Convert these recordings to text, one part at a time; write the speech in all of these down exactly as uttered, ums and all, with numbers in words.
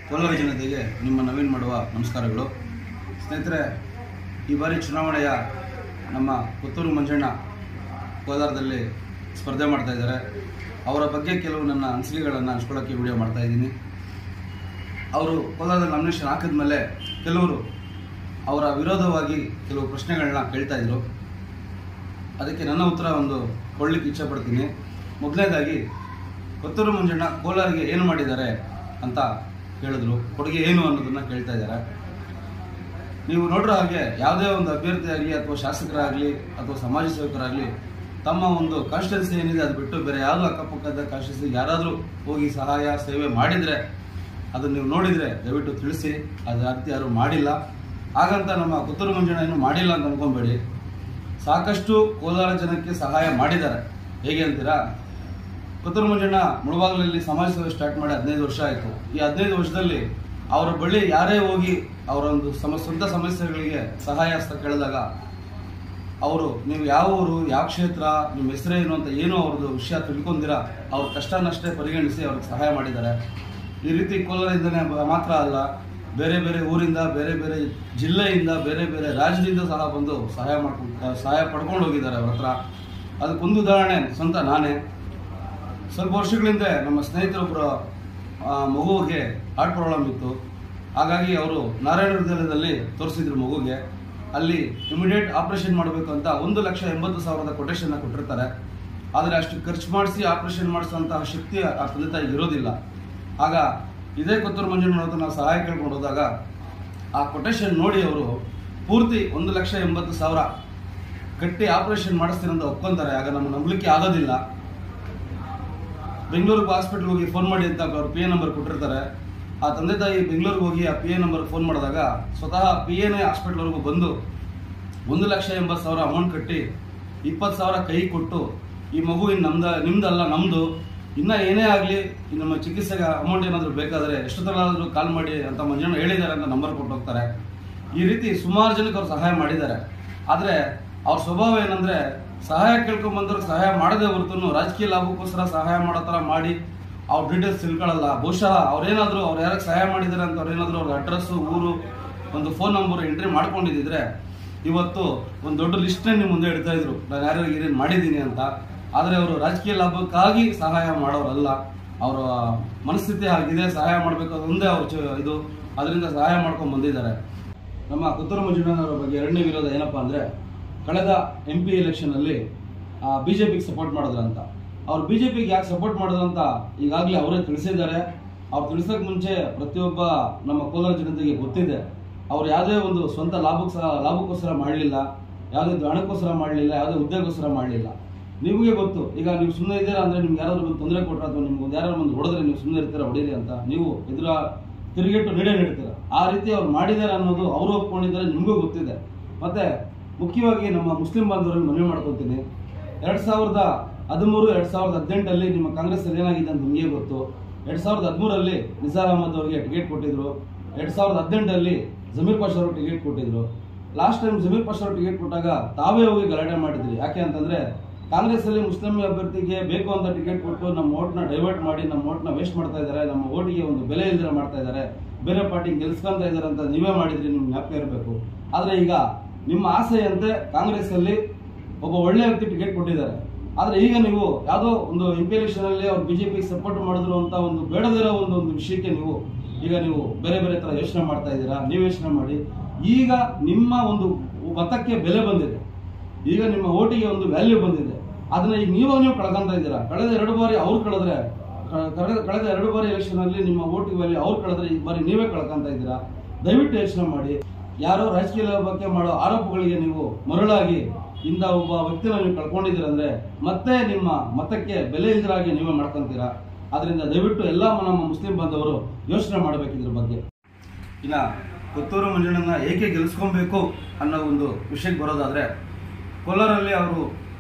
ಕೋಲಾರ ಜನತೆಗೆ ನಿಮ್ಮ ನವೀನ್ ಮಾಡುವ ನಮಸ್ಕಾರಗಳು. ಸ್ನೇಹಿತರೆ, ಈ ಬಾರಿ ಚುನಾವಣೆಯ ನಮ್ಮ ಪುತ್ತೂರು ಮಂಜಣ್ಣ ಕೋಲಾರದಲ್ಲಿ ಸ್ಪರ್ಧೆ ಮಾಡ್ತಾ ಇದ್ದಾರೆ. ಅವರ ಬಗ್ಗೆ ಕೆಲವು ನನ್ನ ಅನಿಸಿಕೆಗಳನ್ನು ಹಂಚ್ಕೊಳ್ಳೋಕ್ಕೆ ವಿಡಿಯೋ ಮಾಡ್ತಾ ಇದ್ದೀನಿ. ಅವರು ಕೋಲಾರದಲ್ಲಿ ನಾಮಿನೇಷನ್ ಹಾಕಿದ ಮೇಲೆ ಕೆಲವರು ಅವರ ವಿರೋಧವಾಗಿ ಕೆಲವು ಪ್ರಶ್ನೆಗಳನ್ನ ಕೇಳ್ತಾ ಇದ್ರು. ಅದಕ್ಕೆ ನನ್ನ ಉತ್ತರ ಒಂದು ಕೊಡಲಿಕ್ಕೆ ಇಚ್ಛೆಪಡ್ತೀನಿ. ಮೊದಲನೇದಾಗಿ, ಪುತ್ತೂರು ಮಂಜಣ್ಣ ಕೋಲಾರಿಗೆ ಏನು ಮಾಡಿದ್ದಾರೆ ಅಂತ ಕೇಳಿದ್ರು, ಕೊಡುಗೆ ಏನು ಅನ್ನೋದನ್ನ ಕೇಳ್ತಾ ಇದ್ದಾರೆ. ನೀವು ನೋಡ್ರ ಹಾಗೆ ಯಾವುದೇ ಒಂದು ಅಭ್ಯರ್ಥಿಯಾಗಲಿ ಅಥವಾ ಶಾಸಕರಾಗಲಿ ಅಥವಾ ಸಮಾಜ ಸೇವಕರಾಗಲಿ ತಮ್ಮ ಒಂದು ಕಾನ್ಸ್ಟಿಟ್ಯೂನ್ಸಿ ಏನಿದೆ ಅದು ಬಿಟ್ಟು ಬೇರೆ ಯಾವುದೋ ಅಕ್ಕಪಕ್ಕದ ಕಾನ್ಸ್ಟಿಟ್ಯೂನ್ಸಿಗೆ ಯಾರಾದರೂ ಹೋಗಿ ಸಹಾಯ ಸೇವೆ ಮಾಡಿದರೆ ಅದನ್ನು ನೀವು ನೋಡಿದರೆ ದಯವಿಟ್ಟು ತಿಳಿಸಿ. ಅದು ಅರ್ಥ ಯಾರು ಮಾಡಿಲ್ಲ, ಹಾಗಂತ ನಮ್ಮ ಪುತ್ತೂರು ಮಂಜಣ್ಣ ಏನು ಮಾಡಿಲ್ಲ ಅಂತ ಅನ್ಕೊಂಬೇಡಿ. ಸಾಕಷ್ಟು ಕೋಲಾರ ಜನಕ್ಕೆ ಸಹಾಯ ಮಾಡಿದ್ದಾರೆ. ಹೇಗೆ ಅಂತೀರಾ? ಪುತ್ತೂರು ಮಂಜಣ್ಣ ಮುಳಬಾಗಿಲಲ್ಲಿ ಸಮಾಜ ಸೇವೆ ಸ್ಟಾರ್ಟ್ ಮಾಡಿ ಹದಿನೈದು ವರ್ಷ ಆಯಿತು. ಈ ಹದಿನೈದು ವರ್ಷದಲ್ಲಿ ಅವರ ಬಳಿ ಯಾರೇ ಹೋಗಿ ಅವರ ಒಂದು ಸಮ ಸ್ವಂತ ಸಮಸ್ಯೆಗಳಿಗೆ ಸಹಾಯ ಹಸ್ತ ಕೇಳಿದಾಗ ಅವರು ನೀವು ಯಾವ ಊರು, ಯಾವ ಕ್ಷೇತ್ರ, ನಿಮ್ಮ ಹೆಸರೇನು ಅಂತ ಏನೋ ಅವ್ರದ್ದು ವಿಷಯ ತಿಳ್ಕೊಂಡಿರ ಅವ್ರ ಕಷ್ಟನಷ್ಟೇ ಪರಿಗಣಿಸಿ ಅವ್ರಿಗೆ ಸಹಾಯ ಮಾಡಿದ್ದಾರೆ. ಈ ರೀತಿ ಕೋಲಾರದಿಂದನೇ ಮಾತ್ರ ಅಲ್ಲ, ಬೇರೆ ಬೇರೆ ಊರಿಂದ, ಬೇರೆ ಬೇರೆ ಜಿಲ್ಲೆಯಿಂದ, ಬೇರೆ ಬೇರೆ ರಾಜ್ಯದಿಂದ ಸಹ ಬಂದು ಸಹಾಯ ಮಾಡ್ಕೊಂಡು ಸಹಾಯ ಪಡ್ಕೊಂಡು ಹೋಗಿದ್ದಾರೆ ಅವ್ರ ಹತ್ರ. ಅದಕ್ಕೊಂದು ಉದಾಹರಣೆ ಸ್ವಂತ ನಾನೇ. ಸ್ವಲ್ಪ ವರ್ಷಗಳಿಂದ ನಮ್ಮ ಸ್ನೇಹಿತರೊಬ್ಬರು ಮಗುವಿಗೆ ಹಾರ್ಟ್ ಪ್ರಾಬ್ಲಮ್ ಇತ್ತು. ಹಾಗಾಗಿ ಅವರು ನಾರಾಯಣ ಹೃದಯದಲ್ಲಿ ತೋರಿಸಿದ್ರು ಮಗುಗೆ. ಅಲ್ಲಿ ಇಮಿಡಿಯೇಟ್ ಆಪರೇಷನ್ ಮಾಡಬೇಕು ಅಂತ ಒಂದು ಲಕ್ಷ ಎಂಬತ್ತು ಸಾವಿರದ ಕೊಟೇಶನ್ನ ಕೊಟ್ಟಿರ್ತಾರೆ. ಆದರೆ ಅಷ್ಟು ಖರ್ಚು ಮಾಡಿಸಿ ಆಪರೇಷನ್ ಮಾಡಿಸುವಂತಹ ಶಕ್ತಿ ಆ ತಂದೆ ತಾಯಿಗೆ ಇರೋದಿಲ್ಲ. ಆಗ ಇದೇ ಪುತ್ತೂರು ಮಂಜಣ್ಣ ಹತ್ರ ನಾವು ಸಹಾಯ ಕೇಳ್ಕೊಂಡು ಹೋದಾಗ ಆ ಕೊಟೇಶನ್ ನೋಡಿ ಅವರು ಪೂರ್ತಿ ಒಂದು ಲಕ್ಷ ಎಂಬತ್ತು ಸಾವಿರ ಕಟ್ಟಿ ಆಪರೇಷನ್ ಮಾಡಿಸ್ತೀನಿ ಅಂತ ಒಪ್ಕೊಂತಾರೆ. ಆಗ ನಮ್ಮ ನಂಬಲಿಕ್ಕೆ ಆಗೋದಿಲ್ಲ. ಬೆಂಗಳೂರಿಗೆ ಹಾಸ್ಪಿಟ್ಲ್ಗೆ ಹೋಗಿ ಫೋನ್ ಮಾಡಿ ಅಂತ ಅವ್ರು ಪಿ ಎ ನಂಬರ್ ಕೊಟ್ಟಿರ್ತಾರೆ. ಆ ತಂದೆ ತಾಯಿ ಬೆಂಗಳೂರಿಗೆ ಹೋಗಿ ಆ ಪಿ ಎ ನಂಬರ್ಗೆ ಫೋನ್ ಮಾಡಿದಾಗ ಸ್ವತಃ ಪಿ ಎನೇ ಹಾಸ್ಪಿಟ್ಲ್ವರೆಗೂ ಬಂದು ಒಂದು ಲಕ್ಷ ಎಂಬತ್ತು ಸಾವಿರ ಅಮೌಂಟ್ ಕಟ್ಟಿ ಇಪ್ಪತ್ತು ಸಾವಿರ ಕೈ ಕೊಟ್ಟು, ಈ ಮಗು ಇನ್ನು ನಮ್ದು ನಿಮ್ದಲ್ಲ ನಮ್ಮದು, ಇನ್ನೂ ಏನೇ ಆಗಲಿ ನಮ್ಮ ಚಿಕಿತ್ಸೆಗೆ ಅಮೌಂಟ್ ಏನಾದರೂ ಬೇಕಾದರೆ ಎಷ್ಟೊತ್ತಲ್ಲಾದರೂ ಕಾಲ್ ಮಾಡಿ ಅಂತ ಮಂಜಣ್ಣ ಹೇಳಿದ್ದಾರೆ ಅಂತ ನಂಬರ್ ಕೊಟ್ಟು ಹೋಗ್ತಾರೆ. ಈ ರೀತಿ ಸುಮಾರು ಜನಕ್ಕೆ ಅವ್ರು ಸಹಾಯ ಮಾಡಿದ್ದಾರೆ. ಆದರೆ ಅವ್ರ ಸ್ವಭಾವ ಏನಂದರೆ, ಸಹಾಯ ಕೇಳ್ಕೊಂಬಂದ್ರೆ ಸಹಾಯ ಮಾಡದೆ ಹೊರತು ರಾಜಕೀಯ ಲಾಭಕ್ಕೋಸ್ಕರ ಸಹಾಯ ಮಾಡೋ ಥರ ಮಾಡಿ ಅವ್ರ ಡೀಟೇಲ್ಸ್ ತಿಳ್ಕೊಳ್ಳಲ್ಲ. ಬಹುಶಃ ಅವ್ರೇನಾದರೂ ಅವ್ರು ಯಾರಿಗೆ ಸಹಾಯ ಮಾಡಿದ್ದಾರೆ ಅಂತ ಅವ್ರೇನಾದರೂ ಅವ್ರ ಅಡ್ರೆಸ್ಸು, ಊರು, ಒಂದು ಫೋನ್ ನಂಬರ್ ಎಂಟ್ರಿ ಮಾಡ್ಕೊಂಡಿದ್ದಿದ್ರೆ ಇವತ್ತು ಒಂದು ದೊಡ್ಡ ಲಿಸ್ಟ್ನೇ ನಿಮ್ಮ ಮುಂದೆ ಇಡ್ತಾ ಇದ್ರು, ನಾನು ಯಾರ್ಯಾರಿಗೆ ಏನೇನು ಮಾಡಿದ್ದೀನಿ ಅಂತ. ಆದರೆ ಅವರು ರಾಜಕೀಯ ಲಾಭಕ್ಕಾಗಿ ಸಹಾಯ ಮಾಡೋರಲ್ಲ. ಅವರ ಮನಸ್ಥಿತಿ ಆಗಿದೆ, ಸಹಾಯ ಮಾಡಬೇಕು ಒಂದೇ ಅವ್ರ ಇದು, ಅದರಿಂದ ಸಹಾಯ ಮಾಡ್ಕೊಂಡು ಬಂದಿದ್ದಾರೆ. ನಮ್ಮ ಪುತ್ತೂರು ಮಂಜಣ್ಣನವರ ಬಗ್ಗೆ ಎರಡನೇ ವಿರೋಧ ಏನಪ್ಪ ಅಂದರೆ, ಕಳೆದ ಎಂ ಪಿ ಎಲೆಕ್ಷನಲ್ಲಿ ಬಿ ಜೆ ಪಿಗೆ ಸಪೋರ್ಟ್ ಮಾಡಿದ್ರಂತ. ಅವ್ರು ಬಿ ಜೆ ಪಿಗೆ ಯಾಕೆ ಸಪೋರ್ಟ್ ಮಾಡಿದ್ರಂತ ಈಗಾಗಲೇ ಅವರೇ ತಿಳಿಸಿದ್ದಾರೆ. ಅವ್ರು ತಿಳಿಸೋಕೆ ಮುಂಚೆ ಪ್ರತಿಯೊಬ್ಬ ನಮ್ಮ ಕೋಲಾರ ಜನತೆಗೆ ಗೊತ್ತಿದೆ. ಅವ್ರು ಯಾವುದೇ ಒಂದು ಸ್ವಂತ ಲಾಭಕ್ಕೆ ಲಾಭಕ್ಕೋಸ್ಕರ ಮಾಡಲಿಲ್ಲ, ಯಾವುದೇ ಹಣಕ್ಕೋಸ್ಕರ ಮಾಡಲಿಲ್ಲ, ಯಾವುದೇ ಉದ್ಯೋಗಕ್ಕೋಸ್ಕರ ಮಾಡಲಿಲ್ಲ. ನಿಮಗೆ ಗೊತ್ತು. ಈಗ ನೀವು ಸುಮ್ಮನೆ ಇದ್ದೀರಾ ಅಂದರೆ ನಿಮ್ಗೆ ಯಾರಾದ್ರೂ ಒಂದು ತೊಂದರೆ ಕೊಟ್ಟರೆ ಅಥವಾ ನಿಮ್ಗೆ ಯಾರು ಒಂದು ಹೊಡೆದ್ರೆ ನೀವು ಸುಮ್ಮನೆ ಇರ್ತೀರಾ, ಹೊಡೀರಿ ಅಂತ ನೀವು ಎದುರ ತಿರುಗಿಟ್ಟು ನೀಡೇ ನೀಡ್ತೀರ. ಆ ರೀತಿ ಅವ್ರು ಮಾಡಿದ್ದಾರೆ ಅನ್ನೋದು ಅವರು ಒಪ್ಕೊಂಡಿದ್ದಾರೆ, ನಿಮಗೂ ಗೊತ್ತಿದೆ. ಮತ್ತೆ ಮುಖ್ಯವಾಗಿ ನಮ್ಮ ಮುಸ್ಲಿಂ ಬಾಂಧವರಲ್ಲಿ ಮನವಿ ಮಾಡ್ಕೊತೀನಿ. ಎರಡು ಸಾವಿರದ ಹದಿಮೂರು ಎರಡು ಸಾವಿರದ ಹದಿನೆಂಟಲ್ಲಿ ನಿಮ್ಮ ಕಾಂಗ್ರೆಸ್ಸಲ್ಲಿ ಏನಾಗಿದೆ ಅಂತ ನಿಮಗೆ ಗೊತ್ತು. ಎರಡು ಸಾವಿರದ ಹದಿಮೂರರಲ್ಲಿ ನಿಸಾರ್ ಅಹಮದ್ ಅವರಿಗೆ ಟಿಕೆಟ್ ಕೊಟ್ಟಿದ್ರು. ಎರಡು ಸಾವಿರದ ಹದಿನೆಂಟರಲ್ಲಿ ಜಮೀರ್ ಪಾಷಾ ಅವರು ಟಿಕೆಟ್ ಕೊಟ್ಟಿದ್ರು. ಲಾಸ್ಟ್ ಟೈಮ್ ಜಮೀರ್ ಪಾಷಾ ಅವರು ಟಿಕೆಟ್ ಕೊಟ್ಟಾಗ ತಾವೇ ಹೋಗಿ ಗಲಾಟೆ ಮಾಡಿದ್ರಿ. ಯಾಕೆ ಅಂತಂದರೆ, ಕಾಂಗ್ರೆಸ್ಸಲ್ಲಿ ಮುಸ್ಲಿಂ ಅಭ್ಯರ್ಥಿಗೆ ಬೇಕು ಅಂತ ಟಿಕೆಟ್ ಕೊಟ್ಟು ನಮ್ಮ ಓಟ್ನ ಡೈವರ್ಟ್ ಮಾಡಿ ನಮ್ಮ ಓಟ್ನ ವೇಸ್ಟ್ ಮಾಡ್ತಾ ಇದ್ದಾರೆ, ನಮ್ಮ ಓಟಿಗೆ ಒಂದು ಬೆಲೆ ಇಲ್ದಿರ ಮಾಡ್ತಾ ಇದ್ದಾರೆ, ಬೇರೆ ಪಾರ್ಟಿ ಗೆಲ್ಸ್ಕೊಂತ ಇದ್ದಾರೆ ಅಂತ ನೀವೇ ಮಾಡಿದ್ರಿ, ನಿಮ್ಗೆ ಜ್ಞಾಪಕ ಇರಬೇಕು. ಆದರೆ ಈಗ ನಿಮ್ಮ ಆಸೆಯಂತೆ ಕಾಂಗ್ರೆಸ್ಸಲ್ಲಿ ಒಬ್ಬ ಒಳ್ಳೆ ವ್ಯಕ್ತಿ ಟಿಕೆಟ್ ಕೊಟ್ಟಿದ್ದಾರೆ. ಆದರೆ ಈಗ ನೀವು ಯಾವುದೋ ಒಂದು ಎಂ ಪಿ ಎಲೆಕ್ಷನಲ್ಲಿ ಅವ್ರು ಬಿ ಜೆ ಪಿಗೆ ಸಪೋರ್ಟ್ ಮಾಡಿದ್ರು ಅಂತ ಒಂದು ಬೇಡದಿರೋ ಒಂದು ಒಂದು ವಿಷಯಕ್ಕೆ ನೀವು ಈಗ ನೀವು ಬೇರೆ ಬೇರೆ ಥರ ಯೋಚನೆ ಮಾಡ್ತಾ ಇದ್ದೀರಾ. ನೀವು ಯೋಚನೆ ಮಾಡಿ. ಈಗ ನಿಮ್ಮ ಒಂದು ಮತಕ್ಕೆ ಬೆಲೆ ಬಂದಿದೆ, ಈಗ ನಿಮ್ಮ ಓಟಿಗೆ ಒಂದು ವ್ಯಾಲ್ಯೂ ಬಂದಿದೆ. ಅದನ್ನ ಈಗ ನೀವು ನೀವು ಕಳ್ಕೊಂತ ಇದ್ದೀರಾ. ಕಳೆದ ಎರಡು ಬಾರಿ ಅವ್ರು ಕಳೆದ್ರೆ ಕಳೆದ ಎರಡು ಬಾರಿ ಎಲೆಕ್ಷನಲ್ಲಿ ನಿಮ್ಮ ಓಟಿಗೆ ವ್ಯಾಲ್ಯೂ ಅವ್ರು ಕಳೆದ್ರೆ ಈ ಬಾರಿ ನೀವೇ ಕಳ್ಕೊಂತ ಇದ್ದೀರಾ. ದಯವಿಟ್ಟು ಯೋಚನೆ ಮಾಡಿ. ಯಾರೋ ರಾಜಕೀಯ ಬಗ್ಗೆ ಮಾಡೋ ಆರೋಪಗಳಿಗೆ ನೀವು ಮರಳಾಗಿ ಇಂಥ ಒಬ್ಬ ವ್ಯಕ್ತಿನ ನೀವು ಕಳ್ಕೊಂಡಿದ್ದೀರ ಅಂದರೆ ಮತ್ತೆ ನಿಮ್ಮ ಮತಕ್ಕೆ ಬೆಲೆ ಇಲ್ದಿರಾಗಿ ನೀವೇ ಮಾಡ್ಕೊಂತೀರಾ. ಅದರಿಂದ ದಯವಿಟ್ಟು ಎಲ್ಲ ನಮ್ಮ ಮುಸ್ಲಿಂ ಬಾಂಧವರು ಯೋಚನೆ ಮಾಡಬೇಕಿದ್ರ ಬಗ್ಗೆ. ಇನ್ನು ಪುತ್ತೂರು ಮಂಜಣ್ಣನ ಏಕೆ ಗೆಲ್ಲಿಸ್ಕೊಬೇಕು ಅನ್ನೋ ಒಂದು ವಿಷಯಕ್ಕೆ ಬರೋದಾದರೆ, ಕೋಲಾರಲ್ಲಿ ಅವರು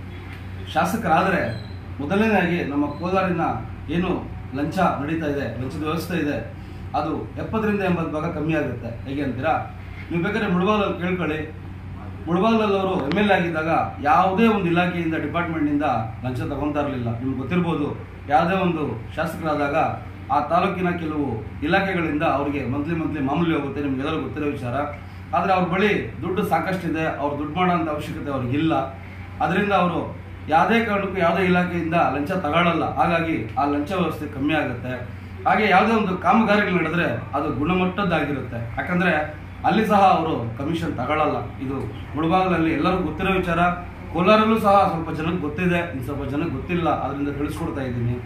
ಶಾಸಕರಾದರೆ ಮೊದಲನೇದಾಗಿ ನಮ್ಮ ಕೋಲಾರಿನ ಏನು ಲಂಚ ನಡೀತಾ ಇದೆ, ಲಂಚದ ವ್ಯವಸ್ಥೆ ಇದೆ, ಅದು ಎಪ್ಪತ್ತರಿಂದ ಎಂಬತ್ತು ಭಾಗ ಕಮ್ಮಿ ಆಗುತ್ತೆ. ಹೇಗೆ ಅಂತೀರಾ? ನೀವು ಬೇಕಾದ್ರೆ ಮುಳಬಾಗಿಲಲ್ಲಿ ಕೇಳ್ಕೊಳ್ಳಿ. ಮುಳಬಾಗಿಲಲ್ಲಿ ಅವರು ಎಮ್ ಎಲ್ ಎ ಆಗಿದ್ದಾಗ ಯಾವುದೇ ಒಂದು ಇಲಾಖೆಯಿಂದ ಡಿಪಾರ್ಟ್ಮೆಂಟ್ನಿಂದ ಲಂಚ ತಗೊತಾ ಇರಲಿಲ್ಲ. ನಿಮ್ಗೆ ಗೊತ್ತಿರ್ಬೋದು. ಯಾವುದೇ ಒಂದು ಶಾಸಕರಾದಾಗ ಆ ತಾಲೂಕಿನ ಕೆಲವು ಇಲಾಖೆಗಳಿಂದ ಅವರಿಗೆ ಮಂತ್ಲಿ ಮಂತ್ಲಿ ಮಾಮೂಲಿ ಹೋಗುತ್ತೆ, ನಿಮ್ಗೆಲ್ಲರೂ ಗೊತ್ತಿರೋ ವಿಚಾರ. ಆದರೆ ಅವ್ರ ಬಳಿ ದುಡ್ಡು ಸಾಕಷ್ಟಿದೆ, ಅವ್ರು ದುಡ್ಡು ಮಾಡೋಂಥ ಅವಶ್ಯಕತೆ ಅವ್ರಿಗಿಲ್ಲ. ಅದರಿಂದ ಅವರು ಯಾವುದೇ ಕಾರಣಕ್ಕೂ ಯಾವುದೇ ಇಲಾಖೆಯಿಂದ ಲಂಚ ತಗೊಳ್ಳಲ್ಲ. ಹಾಗಾಗಿ ಆ ಲಂಚ ವ್ಯವಸ್ಥೆ ಕಮ್ಮಿ ಆಗುತ್ತೆ. ಹಾಗೆ ಯಾವುದೇ ಒಂದು ಕಾಮಗಾರಿಗಳು ನಡೆದ್ರೆ ಅದು ಗುಣಮಟ್ಟದ್ದಾಗಿರುತ್ತೆ. ಯಾಕಂದರೆ ಅಲ್ಲಿ ಸಹ ಅವರು ಕಮಿಷನ್ ತಗೊಳ್ಳಲ್ಲ. ಇದು ಮುಳಬಾಗಿಲಲ್ಲಿ ಎಲ್ಲರಿಗೂ ಗೊತ್ತಿರೋ ವಿಚಾರ. ಕೋಲಾರಲ್ಲೂ ಸಹ ಸ್ವಲ್ಪ ಜನಕ್ಕೆ ಗೊತ್ತಿದೆ, ಇನ್ನು ಸ್ವಲ್ಪ ಜನಕ್ಕೆ ಗೊತ್ತಿಲ್ಲ, ಅದರಿಂದ ತಿಳಿಸ್ಕೊಡ್ತಾ ಇದ್ದೀನಿ.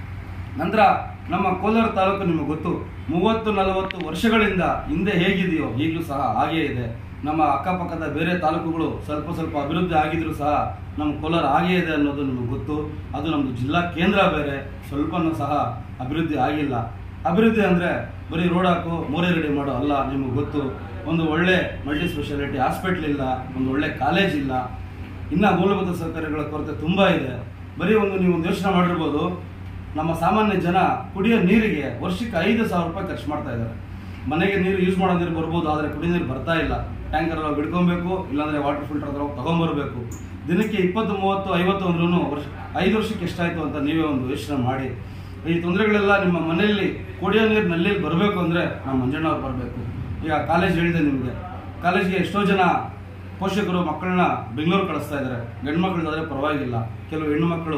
ನಂತರ ನಮ್ಮ ಕೋಲಾರ ತಾಲೂಕು ನಿಮಗೆ ಗೊತ್ತು, ಮೂವತ್ತು ನಲವತ್ತು ವರ್ಷಗಳಿಂದ ಹಿಂದೆ ಹೇಗಿದೆಯೋ ಈಗಲೂ ಸಹ ಹಾಗೇ ಇದೆ. ನಮ್ಮ ಅಕ್ಕಪಕ್ಕದ ಬೇರೆ ತಾಲೂಕುಗಳು ಸ್ವಲ್ಪ ಸ್ವಲ್ಪ ಅಭಿವೃದ್ಧಿ ಆಗಿದ್ರು ಸಹ ನಮ್ಮ ಕೋಲಾರ ಹಾಗೇ ಇದೆ ಅನ್ನೋದು ನಿಮಗೆ ಗೊತ್ತು. ಅದು ನಮ್ಮದು ಜಿಲ್ಲಾ ಕೇಂದ್ರ ಬೇರೆ, ಸ್ವಲ್ಪನೂ ಸಹ ಅಭಿವೃದ್ಧಿ ಆಗಿಲ್ಲ. ಅಭಿವೃದ್ಧಿ ಅಂದರೆ ಬರೀ ರೋಡ್ ಹಾಕು ಮೋರೆ ರೆಡಿ ಮಾಡೋ ಅಲ್ಲ. ನಿಮಗೆ ಗೊತ್ತು, ಒಂದು ಒಳ್ಳೆ ಮಲ್ಟಿ ಸ್ಪೆಷಾಲಿಟಿ ಹಾಸ್ಪಿಟ್ಲ್ ಇಲ್ಲ, ಒಂದು ಒಳ್ಳೆ ಕಾಲೇಜ್ ಇಲ್ಲ, ಇನ್ನು ಮೂಲಭೂತ ಸೌಕರ್ಯಗಳ ಕೊರತೆ ತುಂಬ ಇದೆ. ಬರೀ ಒಂದು ನೀವು ಒಂದು ಯೋಚನೆ ಮಾಡಿರ್ಬೋದು, ನಮ್ಮ ಸಾಮಾನ್ಯ ಜನ ಕುಡಿಯೋ ನೀರಿಗೆ ವರ್ಷಕ್ಕೆ ಐದು ಸಾವಿರ ರೂಪಾಯಿ ಖರ್ಚು ಮಾಡ್ತಾ ಇದ್ದಾರೆ. ಮನೆಗೆ ನೀರು ಯೂಸ್ ಮಾಡೋ ನೀರು ಬರ್ಬೋದು, ಆದರೆ ಕುಡಿಯೋ ನೀರು ಬರ್ತಾ ಇಲ್ಲ. ಟ್ಯಾಂಕರ್ ಹೋಗಿ ಹಿಡ್ಕೊಬೇಕು, ಇಲ್ಲಾಂದರೆ ವಾಟರ್ ಫಿಲ್ಟರ್ ಹತ್ರ ಹೋಗಿ ತೊಗೊಂಬರ್ಬೇಕು. ದಿನಕ್ಕೆ ಇಪ್ಪತ್ತು ಮೂವತ್ತು ಐವತ್ತು ಅಂದ್ರೂ ವರ್ಷ ಐದು ವರ್ಷಕ್ಕೆ ಎಷ್ಟಾಯಿತು ಅಂತ ನೀವೇ ಒಂದು ಯೋಚನೆ ಮಾಡಿ. ಈ ತೊಂದರೆಗಳೆಲ್ಲ ನಿಮ್ಮ ಮನೆಯಲ್ಲಿ ಕುಡಿಯೋ ನೀರು ನಲ್ಲಿಯಲ್ಲಿ ಬರಬೇಕು ಅಂದರೆ ನಮ್ಮ ಮಂಜಣ್ಣವ್ರು ಬರಬೇಕು. ಈಗ ಕಾಲೇಜ್ ಹೇಳಿದೆ ನಿಮಗೆ, ಕಾಲೇಜ್ಗೆ ಎಷ್ಟೋ ಜನ ಪೋಷಕರು ಮಕ್ಕಳನ್ನ ಬೆಂಗಳೂರು ಕಳಿಸ್ತಾ ಇದ್ದಾರೆ. ಗಂಡು ಮಕ್ಕಳಿಗಾದರೆ ಪರವಾಗಿಲ್ಲ, ಕೆಲವು ಹೆಣ್ಣು ಮಕ್ಕಳು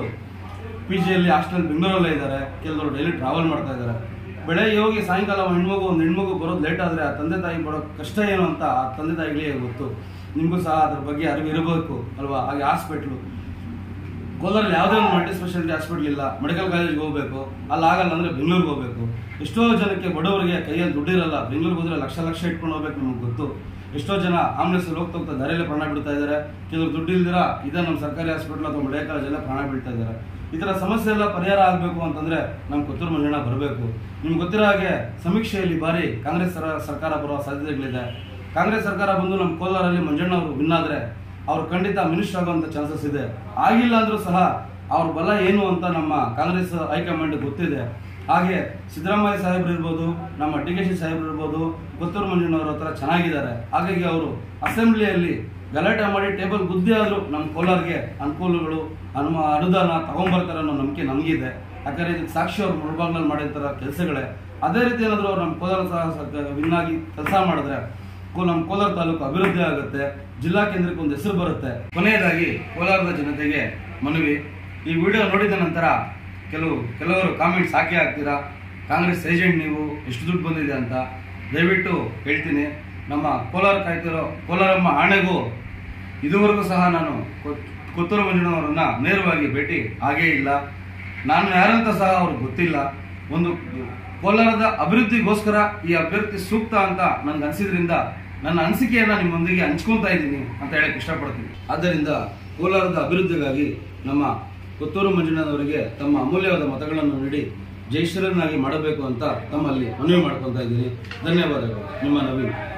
ಪಿ ಜಿಯಲ್ಲಿ ಹಾಸ್ಟೆಲ್ ಬೆಂಗಳೂರಲ್ಲೇ ಇದ್ದಾರೆ, ಕೆಲವರು ಡೈಲಿ ಟ್ರಾವೆಲ್ ಮಾಡ್ತಾ ಇದ್ದಾರೆ. ಬೆಳಗ್ಗೆ ಹೋಗಿ ಸಾಯಂಕಾಲ ಹೆಣ್ಮಗು ಒಂದು ಹೆಣ್ಮಗು ಬರೋದು ಲೇಟ್ ಆದರೆ ಆ ತಂದೆ ತಾಯಿ ಬರೋ ಕಷ್ಟ ಏನು ಅಂತ ಆ ತಂದೆ ತಾಯಿಗಳಿಗೆ ಗೊತ್ತು. ನಿಮಗೂ ಸಹ ಅದ್ರ ಬಗ್ಗೆ ಅರಿವು ಇರಬೇಕು ಅಲ್ವಾ. ಹಾಗೆ ಹಾಸ್ಪಿಟ್ಲು ಕೋಲಾರಲ್ಲಿ ಯಾವುದೇ ಒಂದು ಮಲ್ಟಿ ಸ್ಪೆಷಾಲಿಟಿ ಹಾಸ್ಪಿಟ್ಲ್ ಇಲ್ಲ, ಮೆಡಿಕಲ್ ಕಾಲೇಜ್ಗೆ ಹೋಗಬೇಕು, ಅಲ್ಲಿ ಆಗಲ್ಲ ಅಂದರೆ ಬೆಂಗಳೂರಿಗೆ ಹೋಗಬೇಕು. ಎಷ್ಟೋ ಜನಕ್ಕೆ ಬಡವರಿಗೆ ಕೈಯಲ್ಲಿ ದುಡ್ಡಿರಲ್ಲ, ಬೆಂಗಳೂರಿಗೆ ಹೋದರೆ ಲಕ್ಷ ಲಕ್ಷ ಇಟ್ಕೊಂಡು ಹೋಗ್ಬೇಕು. ನಿಮಗೆ ಗೊತ್ತು, ಎಷ್ಟೋ ಜನ ಆಂಬುಲೆನ್ಸಲ್ಲಿ ಹೋಗ್ತಾ ಹೋಗ್ತಾ ದಾರಿಯಲ್ಲೇ ಪ್ರಾಣ ಬಿಡ್ತಾ ಇದ್ದಾರೆ. ಕೆಲವರು ದುಡ್ಡು ಇಲ್ದಿರ ಇದೇ ನಮ್ಮ ಸರ್ಕಾರಿ ಹಾಸ್ಪಿಟ್ಲ್ ಅಥವಾ ಮೆಡಿಕಲ್ ಕಾಲೇಜೆಲ್ಲ ಪ್ರಾಣ ಬೀಳ್ತಾ ಇದ್ದಾರೆ. ಈ ಥರ ಸಮಸ್ಯೆ ಎಲ್ಲ ಪರಿಹಾರ ಆಗಬೇಕು ಅಂತಂದರೆ ನಮ್ಮ ಕೊತ್ತೂರು ಮಂಜಣ್ಣ ಬರಬೇಕು. ನಿಮ್ಗೆ ಗೊತ್ತಿರೋ ಹಾಗೆ ಸಮೀಕ್ಷೆಯಲ್ಲಿ ಬಾರಿ ಕಾಂಗ್ರೆಸ್ ಸರ ಸರ್ಕಾರ ಬರುವ ಸಾಧ್ಯತೆಗಳಿದೆ. ಕಾಂಗ್ರೆಸ್ ಸರ್ಕಾರ ಬಂದು ನಮ್ಮ ಕೋಲಾರಲ್ಲಿ ಮಂಜಣ್ಣ ಅವರು ವಿನ್ ಆದರೆ ಅವ್ರು ಖಂಡಿತ ಮಿನಿಸ್ಟರ್ ಆಗುವಂಥ ಚಾನ್ಸಸ್ ಇದೆ. ಆಗಿಲ್ಲ ಅಂದರೂ ಸಹ ಅವ್ರ ಬಲ ಏನು ಅಂತ ನಮ್ಮ ಕಾಂಗ್ರೆಸ್ ಹೈಕಮಾಂಡ್ ಗೊತ್ತಿದೆ. ಹಾಗೆ ಸಿದ್ದರಾಮಯ್ಯ ಸಾಹೇಬ್ರು ಇರ್ಬೋದು, ನಮ್ಮ ಡಿ ಕೆ ಶಿ ಸಾಹೇಬ್ರು ಇರ್ಬೋದು, ಕೊತ್ತೂರು ಮಂಜಣ್ಣವ್ರ ಹತ್ರ ಚೆನ್ನಾಗಿದ್ದಾರೆ. ಹಾಗಾಗಿ ಅವರು ಅಸೆಂಬ್ಲಿಯಲ್ಲಿ ಗಲಾಟೆ ಮಾಡಿ ಟೇಬಲ್ ಗುದ್ದಿ ಆದರೂ ನಮ್ಮ ಕೋಲಾರ್ಗೆ ಅನುಕೂಲಗಳು ಅನುಮ ಅನುದಾನ ತಗೊಂಡ್ಬರ್ತಾರೆ ಅನ್ನೋ ನಂಬಿಕೆ ನಮಗಿದೆ. ಯಾಕಂದರೆ ಇದಕ್ಕೆ ಸಾಕ್ಷಿ ಅವ್ರು ಮುಳಬಾಗ್ಲಲ್ಲಿ ಮಾಡಿರ್ತಾರ ಕೆಲಸಗಳೇ. ಅದೇ ರೀತಿ ಏನಾದರೂ ಅವ್ರು ನಮ್ಮ ಕೋಲಾರ ಸಹ ವಿನ್ನಾಗಿ ಕೆಲಸ ಮಾಡಿದ್ರೆ ನಮ್ಮ ಕೋಲಾರ ತಾಲೂಕು ಅಭಿವೃದ್ಧಿ ಆಗುತ್ತೆ, ಜಿಲ್ಲಾ ಕೇಂದ್ರಕ್ಕೆ ಒಂದು ಹೆಸರು ಬರುತ್ತೆ. ಕೊನೆಯದಾಗಿ ಕೋಲಾರದ ಜನತೆಗೆ ಮನವಿ, ಈ ವಿಡಿಯೋ ನೋಡಿದ ನಂತರ ಕೆಲವು ಕೆಲವರು ಕಾಮೆಂಟ್ಸ್ ಹಾಕಿ ಹಾಕ್ತೀರಾ, ಕಾಂಗ್ರೆಸ್ ಏಜೆಂಟ್ ನೀವು, ಎಷ್ಟು ದುಡ್ಡು ಬಂದಿದೆ ಅಂತ. ದಯವಿಟ್ಟು ಹೇಳ್ತೀನಿ, ನಮ್ಮ ಕೋಲಾರ ಕಾಯ್ತಿರೋ ಕೋಲಾರಮ್ಮ ಆಣೆಗೂ ಇದುವರೆಗೂ ಸಹ ನಾನು ಕೊತ್ತೂರು ಮಂಜಣ್ಣವರನ್ನ ನೇರವಾಗಿ ಭೇಟಿ ಆಗೇ ಇಲ್ಲ. ನಾನು ಯಾರಂತ ಸಹ ಅವ್ರಿಗೆ ಗೊತ್ತಿಲ್ಲ. ಒಂದು ಕೋಲಾರದ ಅಭಿವೃದ್ಧಿಗೋಸ್ಕರ ಈ ಅಭ್ಯರ್ಥಿ ಸೂಕ್ತ ಅಂತ ನನ್ಗೆ ಅನಿಸಿದ್ರಿಂದ ನನ್ನ ಅನಿಸಿಕೆಯನ್ನು ನಿಮ್ಮೊಂದಿಗೆ ಹಂಚ್ಕೊತಾ ಇದ್ದೀನಿ ಅಂತ ಹೇಳಕ್ಕೆ ಇಷ್ಟಪಡ್ತೀನಿ. ಆದ್ದರಿಂದ ಕೋಲಾರದ ಅಭಿವೃದ್ಧಿಗಾಗಿ ನಮ್ಮ ಕೊತ್ತೂರು ಮಂಜಣ್ಣನವರಿಗೆ ತಮ್ಮ ಅಮೂಲ್ಯವಾದ ಮತಗಳನ್ನು ನೀಡಿ ಜಯಶ್ರೀರನ್ನಾಗಿ ಮಾಡಬೇಕು ಅಂತ ತಮ್ಮಲ್ಲಿ ಮನವಿ ಮಾಡ್ಕೊತಾ ಇದ್ದೀನಿ. ಧನ್ಯವಾದಗಳು. ನಿಮ್ಮ ನವೀನ್.